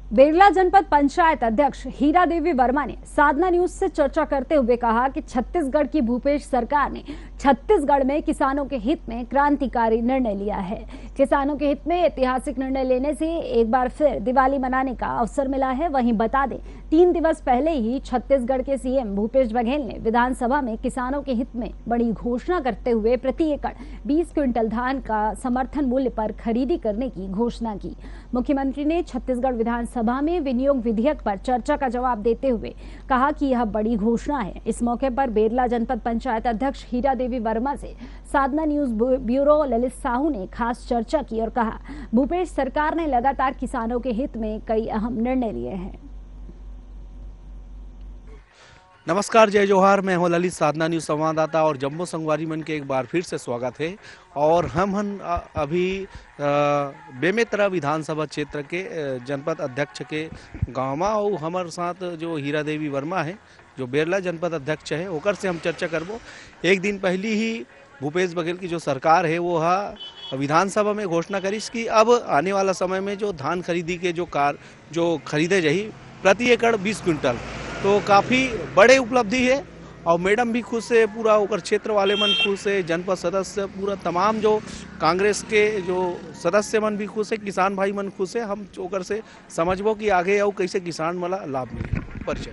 बेरला जनपद पंचायत अध्यक्ष हीरा देवी वर्मा ने साधना न्यूज से चर्चा करते हुए कहा कि छत्तीसगढ़ की भूपेश सरकार ने छत्तीसगढ़ में किसानों के हित में क्रांतिकारी निर्णय लिया है। किसानों के हित में ऐतिहासिक निर्णय लेने से एक बार फिर दिवाली मनाने का अवसर मिला है। वहीं बता दें, 3 दिवस पहले ही छत्तीसगढ़ के सीएम भूपेश बघेल ने विधानसभा में किसानों के हित में बड़ी घोषणा करते हुए प्रति एकड़ 20 क्विंटल धान का समर्थन मूल्य पर खरीदी करने की घोषणा की। मुख्यमंत्री ने छत्तीसगढ़ विधानसभा में विनियोग विधेयक पर चर्चा का जवाब देते हुए कहा कि यह बड़ी घोषणा है। इस मौके पर बेरला जनपद पंचायत अध्यक्ष हीरा देवी वर्मा से साधना न्यूज ब्यूरो ललित साहू ने खास चर्चा की और कहा, भूपेश सरकार ने लगातार किसानों के हित में कई अहम निर्णय लिए हैं। नमस्कार, जय जोहार। मैं हूं ललित, साधना न्यूज संवाददाता और जम्मू संगवारी मन के एक बार फिर से स्वागत है। और हम अभी बेमेतरा विधानसभा क्षेत्र के जनपद अध्यक्ष के गाँव में और हमारे साथ जो हीरा देवी वर्मा है जो बेरला जनपद अध्यक्ष है ओकर से हम चर्चा करबो। एक दिन पहले ही भूपेश बघेल की जो सरकार है वो विधानसभा में घोषणा करिस कि अब आने वाला समय में जो धान खरीदी के जो खरीदे जाही प्रति एकड़ 20 क्विंटल, तो काफ़ी बड़े उपलब्धि है। और मैडम भी खुश है, पूरा ओकर क्षेत्र वाले मन खुश है, जनपद सदस्य पूरा तमाम जो कांग्रेस के जो सदस्य मन भी खुश है, किसान भाई मन खुश है। हम ओकर से समझबो कि आगे और कैसे किसान वाला लाभ मिले। परिचय।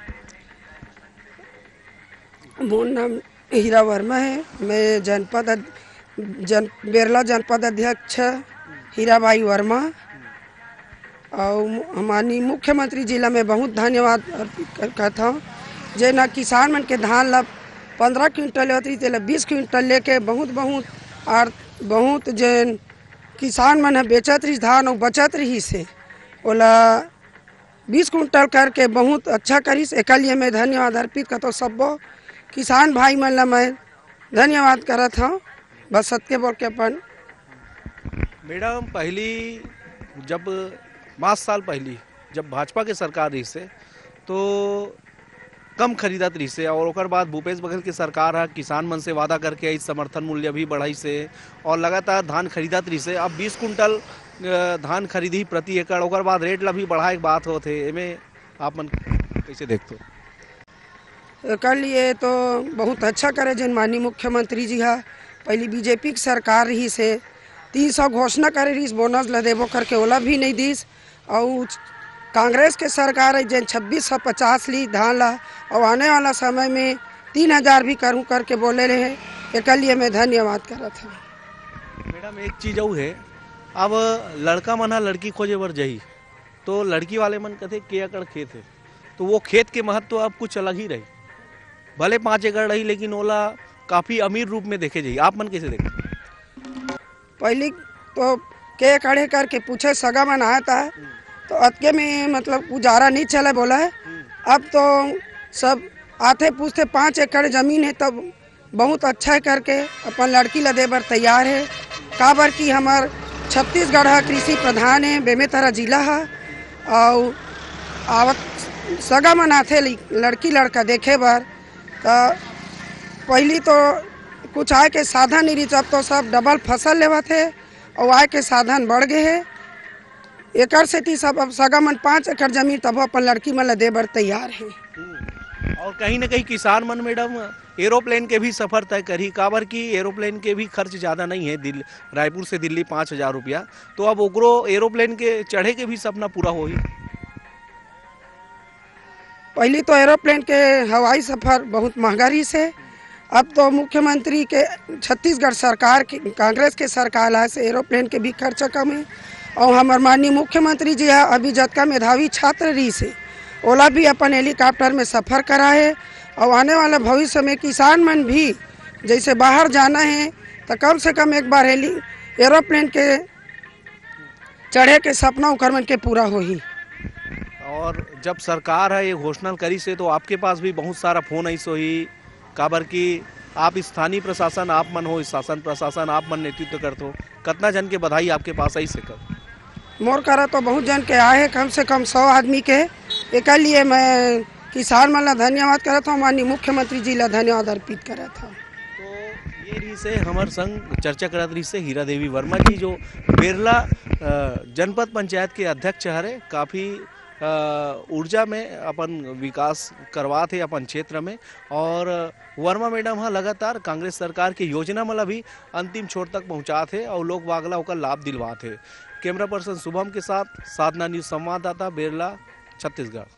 मोर नाम हीरा वर्मा है। मैं बेरला जनपद अध्यक्ष हीरा भाई वर्मा और हमारी मुख्यमंत्री जिला में बहुत धन्यवाद अर्पित करता हूँ। जे ना किसान मन के धान ला 15 क्विंटल होती तेला 20 क्विंटल लेके बहुत जे किसान मन बेचत रही धान और बचत रही से ओला 20 क्विंटल करके बहुत अच्छा करीस। एक लिए मैं धन्यवाद अर्पित करता हूँ। सब किसान भाई मन ला मैं धन्यवाद करत हूँ। बस सत्य बोल के अपन मैडम, पहली जब 5 साल पहली जब भाजपा के सरकार रही से तो कम खरीदत रही से, और ओकर बाद भूपेश बघेल की सरकार है किसान मन से वादा करके इस समर्थन मूल्य भी बढ़ाई से और लगातार धान खरीदत रही से। अब 20 कुंटल धान खरीदी प्रति एकड़, ओकर बाद रेट ला भी बढ़ाए के बात होते। एमे आप मन कैसे देखते हो? कर लिए तो बहुत अच्छा करे। जिन माननीय मुख्यमंत्री जी हा पहली बीजेपी की सरकार रही से 300 घोषणा करे रही, बोनस ला देबो करके ओला भी नहीं दीस। और कांग्रेस के सरकार है जिन 2650 ली धान ला और आने वाला समय में 3000 भी करूँ करके बोले रहे। एक लिए मैं धन्यवाद करा था। मैडम, एक चीज़ और है, अब लड़का मना लड़की खोजे बर जाही तो लड़की वाले मन कहते के एकड़ खेत है, तो वो खेत के महत्व तो अब कुछ अलग ही रही। भले 5 एकड़ रही लेकिन ओला काफ़ी अमीर रूप में देखे जाइए। आप मन कैसे देखे? पहले तो के खड़े करके पूछे सगा मन आया था तो अतके में मतलब गुजारा नहीं चला बोला है। अब तो सब आते पूछते 5 एकड़ ज़मीन है तब बहुत अच्छा करके अपन लड़की ला दे बर तैयार है। काबर की हमार छत्तीसगढ़ कृषि प्रधान है, बेमेतरा जिला है और आवत सगा मन आते लड़की लड़का देखे बर। तो पहली तो कुछ आय के साधन नहीं रही, अब तो सब डबल फसल लेवा थे और आय के साधन बढ़ गए है। एकड़ से सब अब सगा मन 5 एकड़ जमीन तब अपन लड़की मन ला दे बर तैयार है। और कहीं ना कहीं किसान मन मैडम एरोप्लेन के भी सफर तय करी, काबर की एरोप्लेन के भी खर्च ज़्यादा नहीं है। रायपुर से दिल्ली 5000 रुपया, तो अब ओकरो एरोप्लेन के चढ़े के भी सपना पूरा हो ही। पहले तो एरोप्लेन के हवाई सफर बहुत महंगा रही से, अब तो मुख्यमंत्री के छत्तीसगढ़ सरकार की कांग्रेस के सरकार आए से एरोप्लेन के भी खर्चा कम है। और हमारे माननीय मुख्यमंत्री जी है अभी जतका मेधावी छात्र रही से ओला भी अपन हेलीकॉप्टर में सफ़र करा है। और आने वाला भविष्य में किसान मन भी जैसे बाहर जाना है तो कम से कम एक बार एरोप्लेन के चढ़े के सपना उकर मन के पूरा हो ही। और जब सरकार है ये घोषणा करी से तो आपके पास भी बहुत सारा फोन आई सो ही, काबर की आप स्थानीय प्रशासन आप मन हो, शासन प्रशासन आप मन नेतृत्व करते हो, कितना जन के बधाई आपके पास आई से कर? मोर करा तो बहुत जन के आए हैं, कम से कम 100 आदमी के। एक लिए मैं किसान मन ला धन्यवाद करा था, माननीय मुख्यमंत्री जी ला धन्यवाद अर्पित करा था। तो ये रही से हमारे संग चर्चा करत रही से हीरा देवी वर्मा जी जो बेरला जनपद पंचायत के अध्यक्ष हरे, काफ़ी ऊर्जा में अपन विकास करवाते अपन क्षेत्र में। और वर्मा मैडम हाँ लगातार कांग्रेस सरकार की योजना मतलब भी अंतिम छोर तक पहुँचाते और लोग वागला होकर लाभ दिलवाते। कैमरा पर्सन शुभम के साथ साधना न्यूज़ संवाददाता बेरला, छत्तीसगढ़।